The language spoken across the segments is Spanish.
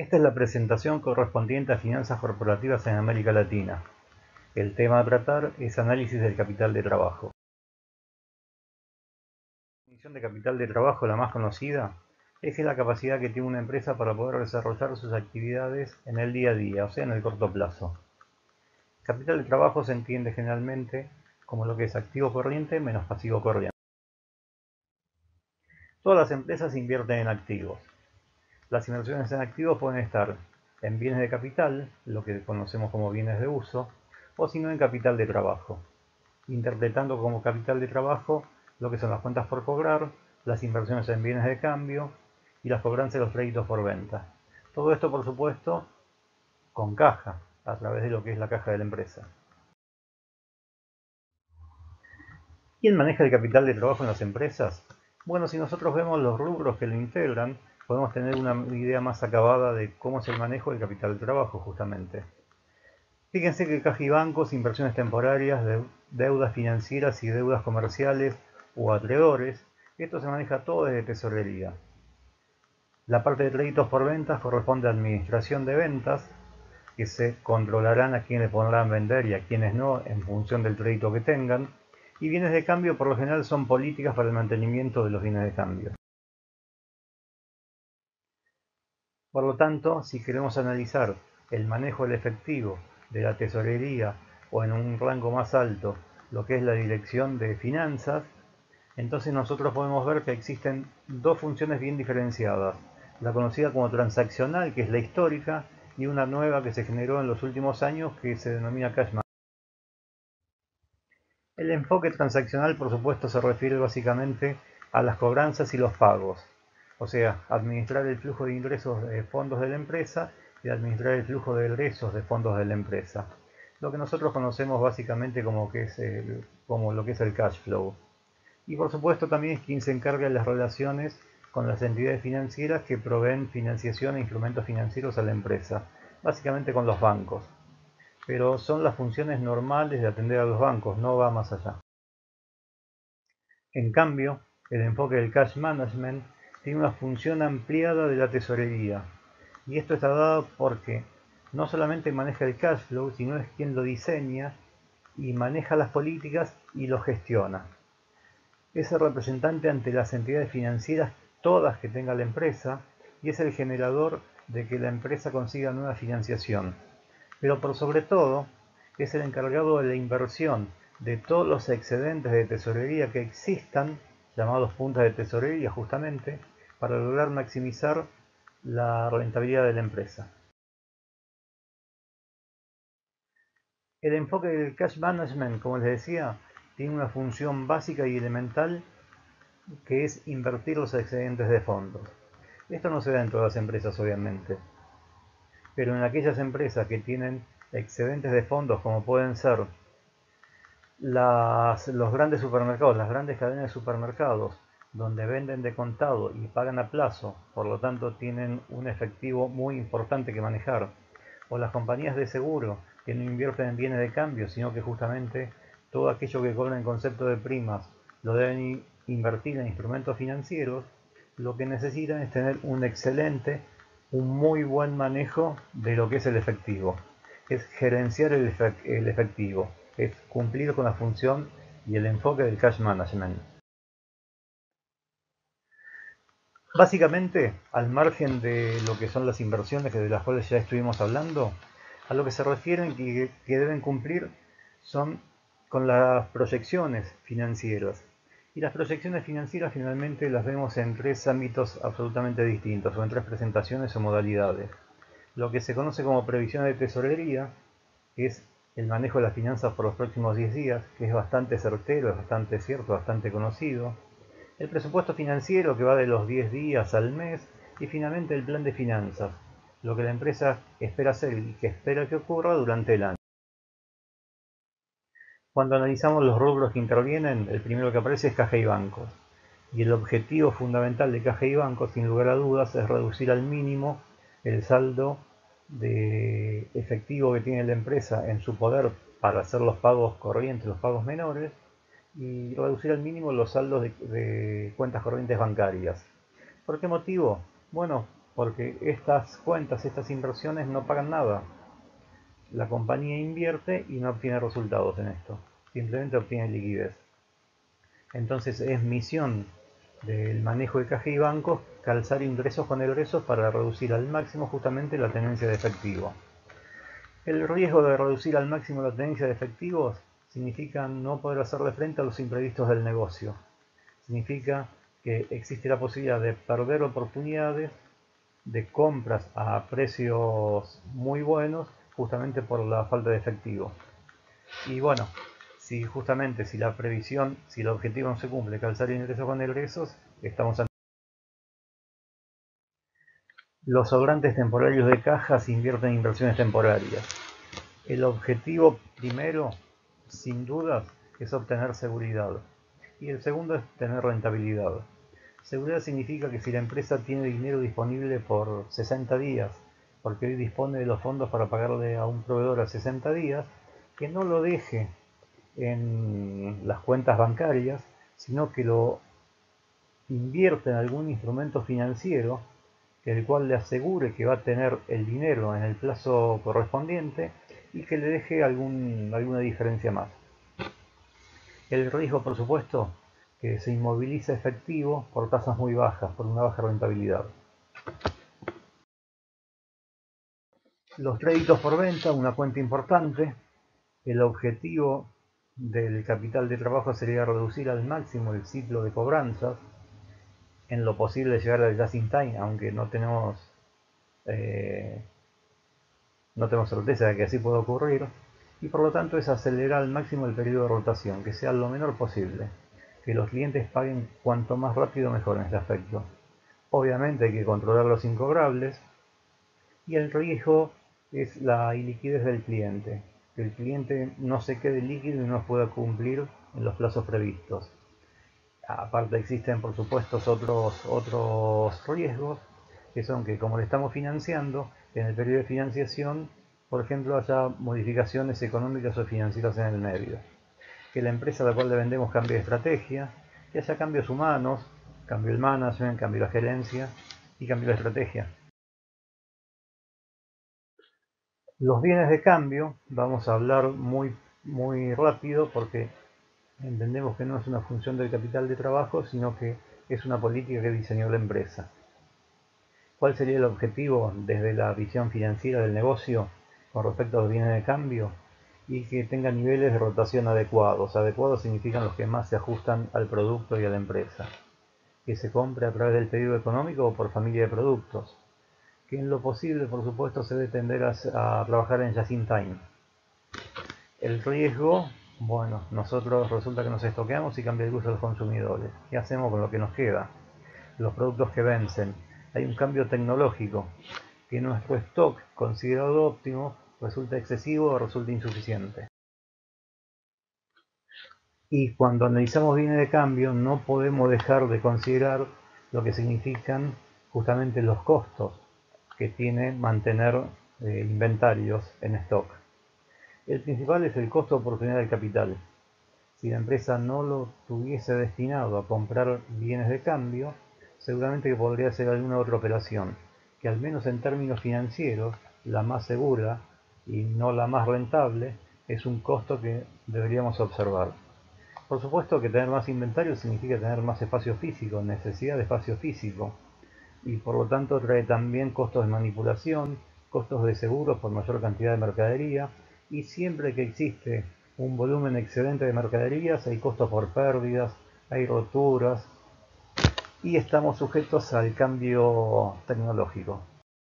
Esta es la presentación correspondiente a finanzas corporativas en América Latina. El tema a tratar es análisis del capital de trabajo. La definición de capital de trabajo, la más conocida, es la capacidad que tiene una empresa para poder desarrollar sus actividades en el día a día, o sea, en el corto plazo. Capital de trabajo se entiende generalmente como lo que es activo corriente menos pasivo corriente. Todas las empresas invierten en activos. Las inversiones en activos pueden estar en bienes de capital, lo que conocemos como bienes de uso, o si no en capital de trabajo, interpretando como capital de trabajo lo que son las cuentas por cobrar, las inversiones en bienes de cambio y las cobranzas de los créditos por venta. Todo esto, por supuesto, con caja, a través de lo que es la caja de la empresa. ¿Quién maneja el capital de trabajo en las empresas? Bueno, si nosotros vemos los rubros que lo integran, podemos tener una idea más acabada de cómo es el manejo del capital de trabajo, justamente. Fíjense que caja y bancos, inversiones temporarias, deudas financieras y deudas comerciales o acreedores, esto se maneja todo desde tesorería. La parte de créditos por ventas corresponde a administración de ventas, que se controlarán a quienes podrán vender y a quienes no en función del crédito que tengan, y bienes de cambio por lo general son políticas para el mantenimiento de los bienes de cambio. Por lo tanto, si queremos analizar el manejo del efectivo de la tesorería o en un rango más alto lo que es la dirección de finanzas, entonces nosotros podemos ver que existen dos funciones bien diferenciadas, la conocida como transaccional, que es la histórica, y una nueva que se generó en los últimos años que se denomina cash management. El enfoque transaccional, por supuesto, se refiere básicamente a las cobranzas y los pagos, o sea, administrar el flujo de ingresos de fondos de la empresa y administrar el flujo de egresos de fondos de la empresa. Lo que nosotros conocemos básicamente como lo que es el cash flow. Y por supuesto también es quien se encarga de las relaciones con las entidades financieras que proveen financiación e instrumentos financieros a la empresa, básicamente con los bancos. Pero son las funciones normales de atender a los bancos, no va más allá. En cambio, el enfoque del cash management tiene una función ampliada de la tesorería, y esto está dado porque no solamente maneja el cash flow, sino es quien lo diseña y maneja las políticas y lo gestiona. Es el representante ante las entidades financieras, todas que tenga la empresa, y es el generador de que la empresa consiga nueva financiación. Pero por sobre todo, es el encargado de la inversión de todos los excedentes de tesorería que existan, llamados puntas de tesorería justamente, para lograr maximizar la rentabilidad de la empresa. El enfoque del cash management, como les decía, tiene una función básica y elemental que es invertir los excedentes de fondos. Esto no se da en todas las empresas, obviamente, pero en aquellas empresas que tienen excedentes de fondos, como pueden ser los grandes supermercados, las grandes cadenas de supermercados, donde venden de contado y pagan a plazo, por lo tanto tienen un efectivo muy importante que manejar, o las compañías de seguro, que no invierten en bienes de cambio, sino que justamente todo aquello que cobran en concepto de primas lo deben invertir en instrumentos financieros, lo que necesitan es tener un muy buen manejo de lo que es el efectivo. Es gerenciar el efectivo, es cumplir con la función y el enfoque del cash management. Básicamente, al margen de lo que son las inversiones de las cuales ya estuvimos hablando, a lo que se refieren que deben cumplir son con las proyecciones financieras. Y las proyecciones financieras finalmente las vemos en tres ámbitos absolutamente distintos, o en tres presentaciones o modalidades. Lo que se conoce como previsión de tesorería, que es el manejo de las finanzas por los próximos 10 días, que es bastante certero, es bastante cierto, bastante conocido. El presupuesto financiero, que va de los 10 días al mes, y finalmente el plan de finanzas, lo que la empresa espera hacer y que espera que ocurra durante el año. Cuando analizamos los rubros que intervienen, el primero que aparece es caja y bancos. Y el objetivo fundamental de caja y bancos, sin lugar a dudas, es reducir al mínimo el saldo de efectivo que tiene la empresa en su poder para hacer los pagos corrientes, los pagos menores, y reducir al mínimo los saldos de cuentas corrientes bancarias. ¿Por qué motivo? Bueno, porque estas cuentas, estas inversiones no pagan nada. La compañía invierte y no obtiene resultados en esto, simplemente obtiene liquidez. Entonces es misión del manejo de caja y bancos calzar ingresos con egresos para reducir al máximo justamente la tenencia de efectivo. El riesgo de reducir al máximo la tenencia de efectivos significa no poder hacerle frente a los imprevistos del negocio. Significa que existe la posibilidad de perder oportunidades de compras a precios muy buenos justamente por la falta de efectivo. Y bueno, si justamente si la previsión, si el objetivo no se cumple, calzar ingresos con egresos, estamos ante los sobrantes temporarios de caja se invierten en inversiones temporarias. El objetivo primero, sin dudas, es obtener seguridad. Y el segundo es tener rentabilidad. Seguridad significa que si la empresa tiene dinero disponible por 60 días, porque hoy dispone de los fondos para pagarle a un proveedor a 60 días, que no lo deje en las cuentas bancarias, sino que lo invierte en algún instrumento financiero, el cual le asegure que va a tener el dinero en el plazo correspondiente y que le deje alguna diferencia más. El riesgo, por supuesto, que se inmoviliza efectivo por tasas muy bajas, por una baja rentabilidad. Los créditos por venta, una cuenta importante. El objetivo del capital de trabajo sería reducir al máximo el ciclo de cobranzas, en lo posible llegar al just in time, aunque no tenemos certeza de que así pueda ocurrir, y por lo tanto es acelerar al máximo el periodo de rotación, que sea lo menor posible, que los clientes paguen cuanto más rápido mejor en este aspecto. Obviamente hay que controlar los incobrables, y el riesgo es la iliquidez del cliente, que el cliente no se quede líquido y no pueda cumplir en los plazos previstos. Aparte existen por supuesto otros riesgos, que son que como le estamos financiando, en el periodo de financiación, por ejemplo, haya modificaciones económicas o financieras en el medio. Que la empresa a la cual le vendemos cambie de estrategia, que haya cambios humanos, cambio el management, cambio la gerencia y cambio la estrategia. Los bienes de cambio, vamos a hablar muy rápido porque entendemos que no es una función del capital de trabajo, sino que es una política que diseñó la empresa. ¿Cuál sería el objetivo desde la visión financiera del negocio con respecto a los bienes de cambio? Y que tenga niveles de rotación adecuados. Adecuados significan los que más se ajustan al producto y a la empresa. Que se compre a través del pedido económico o por familia de productos. Que en lo posible, por supuesto, se debe tender a trabajar en just in time. El riesgo, bueno, nosotros resulta que nos estoqueamos y cambia el gusto de los consumidores. ¿Qué hacemos con lo que nos queda? Los productos que vencen. Hay un cambio tecnológico, que nuestro stock considerado óptimo resulta excesivo o resulta insuficiente. Y cuando analizamos bienes de cambio no podemos dejar de considerar lo que significan justamente los costos que tiene mantener inventarios en stock. El principal es el costo de oportunidad del capital. Si la empresa no lo tuviese destinado a comprar bienes de cambio, seguramente que podría hacer alguna otra operación, que al menos en términos financieros, la más segura y no la más rentable, es un costo que deberíamos observar. Por supuesto que tener más inventario significa tener más espacio físico, necesidad de espacio físico, y por lo tanto trae también costos de manipulación, costos de seguros por mayor cantidad de mercadería, y siempre que existe un volumen excedente de mercaderías hay costos por pérdidas, hay roturas, y estamos sujetos al cambio tecnológico.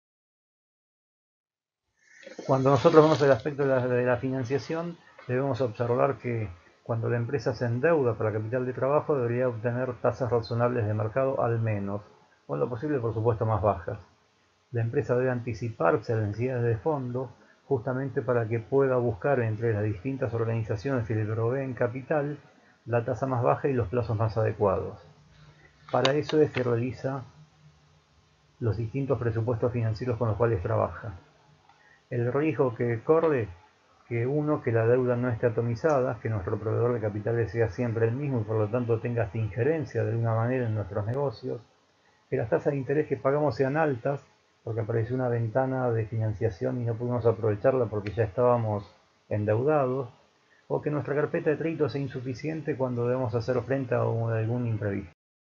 Cuando nosotros vemos el aspecto de la financiación, debemos observar que cuando la empresa se endeuda para capital de trabajo debería obtener tasas razonables de mercado al menos, o en lo posible por supuesto más bajas. La empresa debe anticiparse a las necesidades de fondo justamente para que pueda buscar entre las distintas organizaciones que le proveen capital la tasa más baja y los plazos más adecuados. Para eso es que realiza los distintos presupuestos financieros con los cuales trabaja. El riesgo que corre, que la deuda no esté atomizada, que nuestro proveedor de capitales sea siempre el mismo y por lo tanto tenga esta injerencia de alguna manera en nuestros negocios, que las tasas de interés que pagamos sean altas, porque apareció una ventana de financiación y no pudimos aprovecharla porque ya estábamos endeudados, o que nuestra carpeta de crédito sea insuficiente cuando debemos hacer frente a algún imprevisto.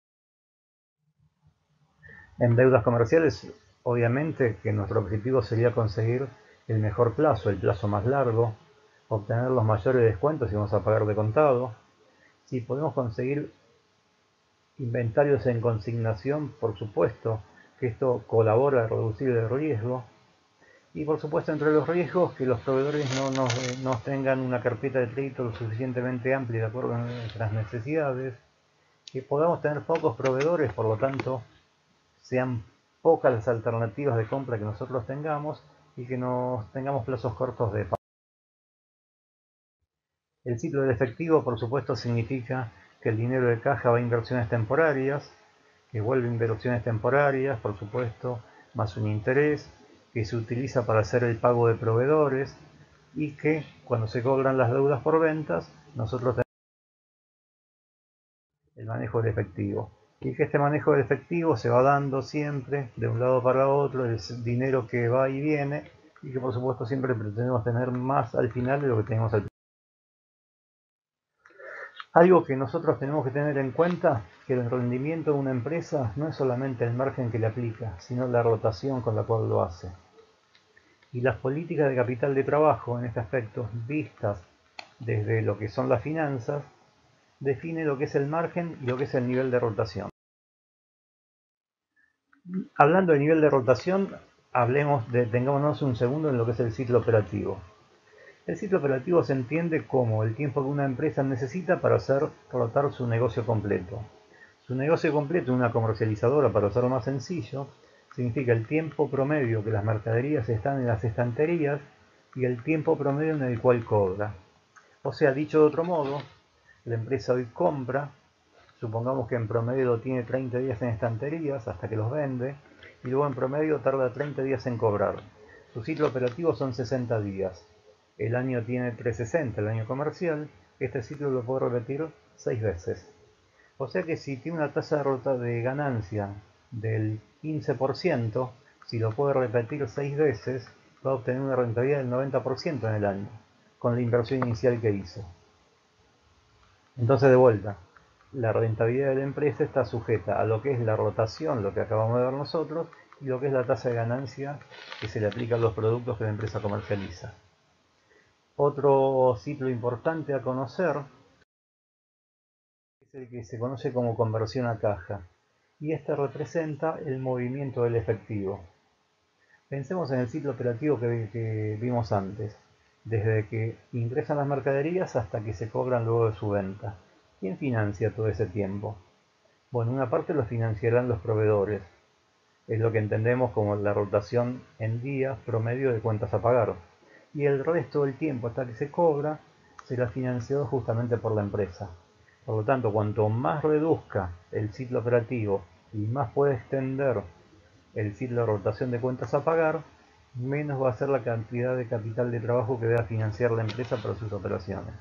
En deudas comerciales, obviamente que nuestro objetivo sería conseguir el mejor plazo, el plazo más largo, obtener los mayores descuentos si vamos a pagar de contado. Si podemos conseguir inventarios en consignación, por supuesto que esto colabora a reducir el riesgo. Y por supuesto, entre los riesgos, que los proveedores no nos tengan una carpeta de crédito lo suficientemente amplia de acuerdo a nuestras necesidades, que podamos tener pocos proveedores, por lo tanto sean pocas las alternativas de compra que nosotros tengamos y que nos tengamos plazos cortos de pago. El ciclo del efectivo, por supuesto, significa que el dinero de caja va a inversiones temporarias, que vuelve a inversiones temporarias, por supuesto, más un interés, que se utiliza para hacer el pago de proveedores y que cuando se cobran las deudas por ventas, nosotros tenemos el manejo del efectivo. Y que este manejo del efectivo se va dando siempre de un lado para otro, es dinero que va y viene y que por supuesto siempre pretendemos tener más al final de lo que tenemos al principio. Algo que nosotros tenemos que tener en cuenta, que el rendimiento de una empresa no es solamente el margen que le aplica, sino la rotación con la cual lo hace. Y las políticas de capital de trabajo en este aspecto, vistas desde lo que son las finanzas, define lo que es el margen y lo que es el nivel de rotación. Hablando de nivel de rotación, detengámonos un segundo en lo que es el ciclo operativo. El ciclo operativo se entiende como el tiempo que una empresa necesita para hacer rotar su negocio completo. Su negocio completo, una comercializadora, para hacerlo más sencillo, significa el tiempo promedio que las mercaderías están en las estanterías y el tiempo promedio en el cual cobra. O sea, dicho de otro modo, la empresa hoy compra, supongamos que en promedio tiene 30 días en estanterías hasta que los vende, y luego en promedio tarda 30 días en cobrar. Su ciclo operativo son 60 días. El año tiene 360, el año comercial. Este ciclo lo puedo repetir 6 veces. O sea que si tiene una tasa de ganancia del 15%, si lo puede repetir 6 veces, va a obtener una rentabilidad del 90% en el año, con la inversión inicial que hizo. Entonces, de vuelta, la rentabilidad de la empresa está sujeta a lo que es la rotación, lo que acabamos de ver nosotros, y lo que es la tasa de ganancia que se le aplica a los productos que la empresa comercializa. Otro ciclo importante a conocer es el que se conoce como conversión a caja, y este representa el movimiento del efectivo. Pensemos en el ciclo operativo que vimos antes, desde que ingresan las mercaderías hasta que se cobran luego de su venta. ¿Quién financia todo ese tiempo? Bueno, una parte lo financiarán los proveedores, es lo que entendemos como la rotación en días promedio de cuentas a pagar, y el resto del tiempo hasta que se cobra será financiado justamente por la empresa. Por lo tanto, cuanto más reduzca el ciclo operativo y más puede extender el ciclo de rotación de cuentas a pagar, menos va a ser la cantidad de capital de trabajo que deba financiar la empresa para sus operaciones.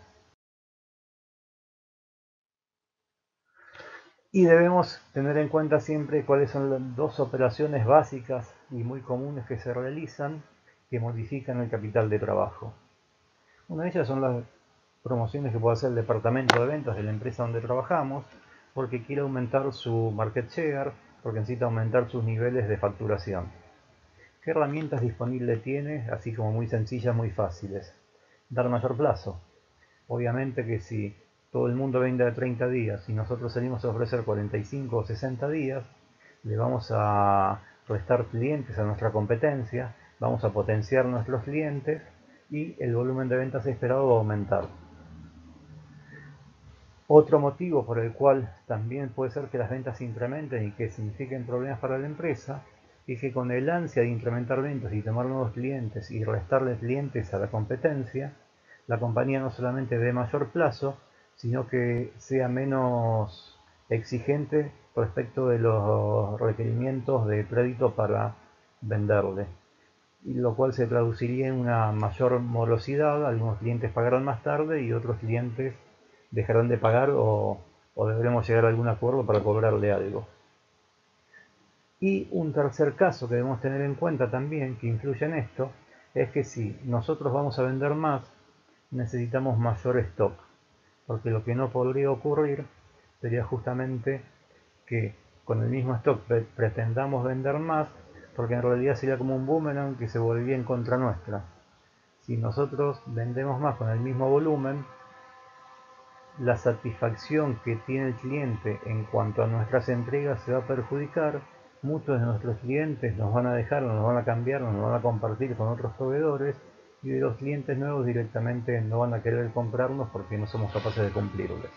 Y debemos tener en cuenta siempre cuáles son las dos operaciones básicas y muy comunes que se realizan que modifican el capital de trabajo. Una de ellas son las promociones que puede hacer el departamento de ventas de la empresa donde trabajamos, porque quiere aumentar su market share, porque necesita aumentar sus niveles de facturación. ¿Qué herramientas disponibles tiene? Así como muy sencillas, muy fáciles. Dar mayor plazo. Obviamente que si todo el mundo vende a 30 días y nosotros salimos a ofrecer 45 o 60 días, le vamos a restar clientes a nuestra competencia, vamos a potenciar nuestros clientes y el volumen de ventas esperado va a aumentar. Otro motivo por el cual también puede ser que las ventas se incrementen y que signifiquen problemas para la empresa es que con el ansia de incrementar ventas y tomar nuevos clientes y restarle clientes a la competencia, la compañía no solamente dé mayor plazo, sino que sea menos exigente respecto de los requerimientos de crédito para venderle, y lo cual se traduciría en una mayor morosidad. Algunos clientes pagarán más tarde y otros clientes dejarán de pagar o deberemos llegar a algún acuerdo para cobrarle algo. Y un tercer caso que debemos tener en cuenta también, que influye en esto, es que si nosotros vamos a vender más, necesitamos mayor stock, porque lo que no podría ocurrir sería justamente que con el mismo stock pretendamos vender más, porque en realidad sería como un boomerang que se volvía en contra nuestra. Si nosotros vendemos más con el mismo volumen, la satisfacción que tiene el cliente en cuanto a nuestras entregas se va a perjudicar. Muchos de nuestros clientes nos van a dejar, nos van a cambiar, nos van a compartir con otros proveedores, y de los clientes nuevos directamente no van a querer comprarnos porque no somos capaces de cumplirles.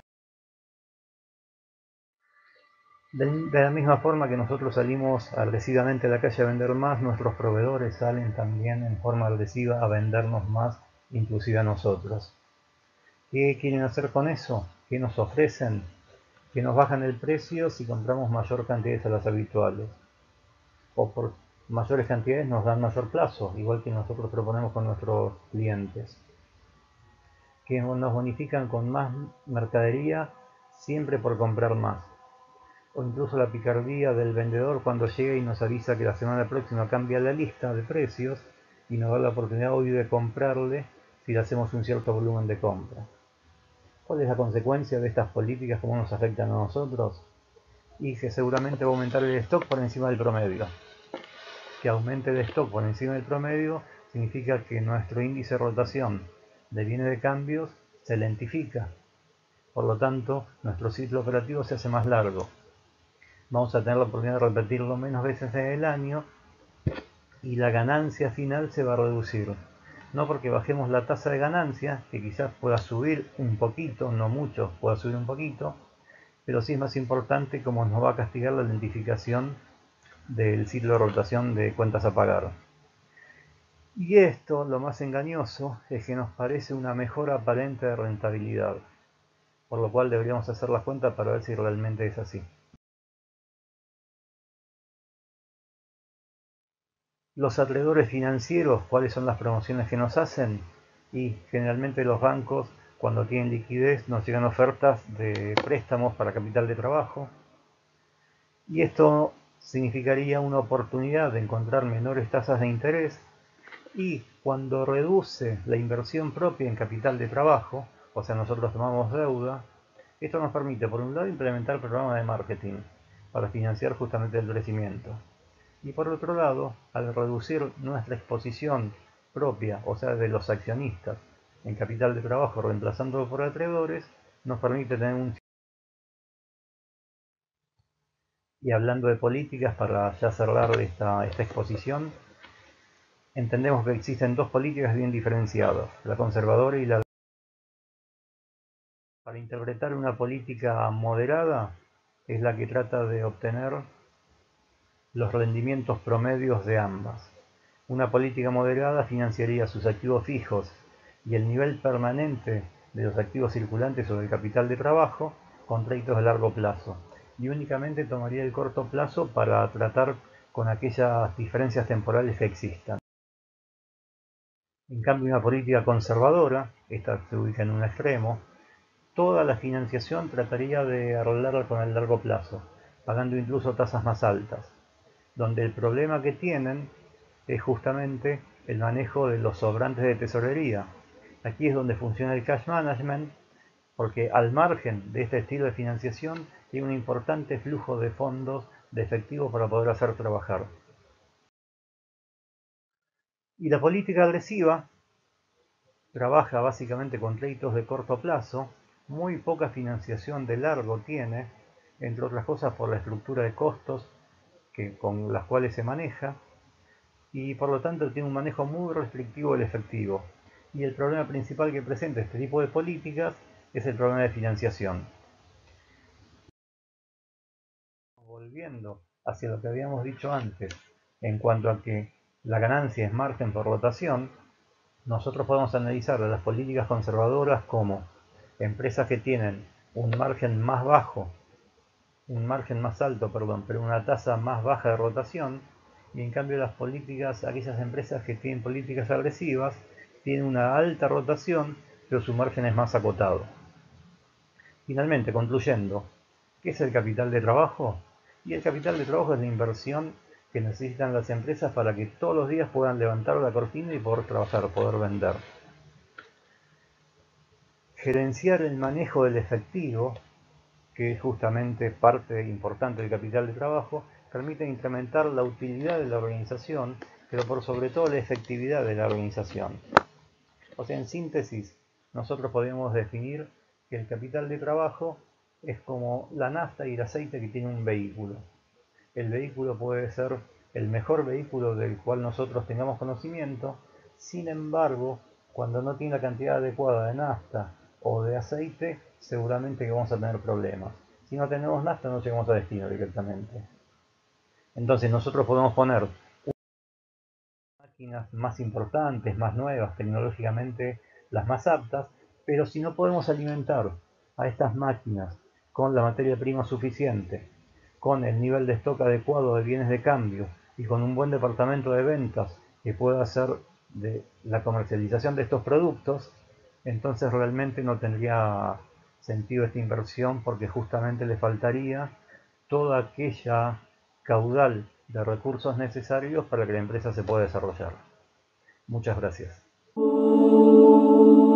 De la misma forma que nosotros salimos agresivamente a la calle a vender más, nuestros proveedores salen también en forma agresiva a vendernos más, inclusive a nosotros. ¿Qué quieren hacer con eso? ¿Qué nos ofrecen? Que nos bajan el precio si compramos mayor cantidades a las habituales. O por mayores cantidades nos dan mayor plazo, igual que nosotros proponemos con nuestros clientes. Que nos bonifican con más mercadería siempre por comprar más. O incluso la picardía del vendedor cuando llega y nos avisa que la semana próxima cambia la lista de precios y nos da la oportunidad hoy de comprarle si le hacemos un cierto volumen de compra. ¿Cuál es la consecuencia de estas políticas? ¿Cómo nos afectan a nosotros? Y que seguramente va a aumentar el stock por encima del promedio. Que aumente el stock por encima del promedio significa que nuestro índice de rotación de bienes de cambios se lentifica. Por lo tanto, nuestro ciclo operativo se hace más largo. Vamos a tener la oportunidad de repetirlo menos veces en el año y la ganancia final se va a reducir. No porque bajemos la tasa de ganancia, que quizás pueda subir un poquito, no mucho, pueda subir un poquito, pero sí es más importante cómo nos va a castigar la lentificación del ciclo de rotación de cuentas a pagar. Y esto, lo más engañoso, es que nos parece una mejora aparente de rentabilidad, por lo cual deberíamos hacer las cuentas para ver si realmente es así. Los acreedores financieros, ¿cuáles son las promociones que nos hacen? Y generalmente los bancos, cuando tienen liquidez, nos llegan ofertas de préstamos para capital de trabajo. Y esto significaría una oportunidad de encontrar menores tasas de interés. Y cuando reduce la inversión propia en capital de trabajo, o sea, nosotros tomamos deuda, esto nos permite, por un lado, implementar programas de marketing para financiar justamente el crecimiento. Y por otro lado, al reducir nuestra exposición propia, o sea, de los accionistas, en capital de trabajo, reemplazándolo por acreedores, nos permite tener un... Y hablando de políticas, para ya cerrar esta exposición, entendemos que existen dos políticas bien diferenciadas, la conservadora y la... Para interpretar una política moderada, es la que trata de obtener los rendimientos promedios de ambas. Una política moderada financiaría sus activos fijos y el nivel permanente de los activos circulantes o del capital de trabajo con créditos de largo plazo, y únicamente tomaría el corto plazo para tratar con aquellas diferencias temporales que existan. En cambio, una política conservadora, esta se ubica en un extremo, toda la financiación trataría de arreglarla con el largo plazo, pagando incluso tasas más altas, donde el problema que tienen es justamente el manejo de los sobrantes de tesorería. Aquí es donde funciona el cash management, porque al margen de este estilo de financiación tiene un importante flujo de fondos de efectivo para poder hacer trabajar. Y la política agresiva trabaja básicamente con créditos de corto plazo, muy poca financiación de largo tiene, entre otras cosas por la estructura de costos con las cuales se maneja, y por lo tanto tiene un manejo muy restrictivo del efectivo. Y el problema principal que presenta este tipo de políticas es el problema de financiación. Volviendo hacia lo que habíamos dicho antes, en cuanto a que la ganancia es margen por rotación, nosotros podemos analizar las políticas conservadoras como empresas que tienen un margen más bajo, un margen más alto, perdón, pero una tasa más baja de rotación, y en cambio las políticas, aquellas empresas que tienen políticas agresivas, tienen una alta rotación, pero su margen es más acotado. Finalmente, concluyendo, ¿qué es el capital de trabajo? Y el capital de trabajo es la inversión que necesitan las empresas para que todos los días puedan levantar la cortina y poder trabajar, poder vender. Gerenciar el manejo del efectivo, que es justamente parte importante del capital de trabajo, permite incrementar la utilidad de la organización, pero por sobre todo la efectividad de la organización. O sea, en síntesis, nosotros podemos definir que el capital de trabajo es como la nafta y el aceite que tiene un vehículo. El vehículo puede ser el mejor vehículo del cual nosotros tengamos conocimiento, sin embargo, cuando no tiene la cantidad adecuada de nafta o de aceite, seguramente que vamos a tener problemas. Si no tenemos nafta, no llegamos a destino directamente. Entonces nosotros podemos poner máquinas más importantes, más nuevas, tecnológicamente las más aptas, pero si no podemos alimentar a estas máquinas con la materia prima suficiente, con el nivel de stock adecuado de bienes de cambio y con un buen departamento de ventas que pueda hacer de la comercialización de estos productos, entonces realmente no tendría sentido esta inversión porque justamente le faltaría toda aquella caudal de recursos necesarios para que la empresa se pueda desarrollar. Muchas gracias.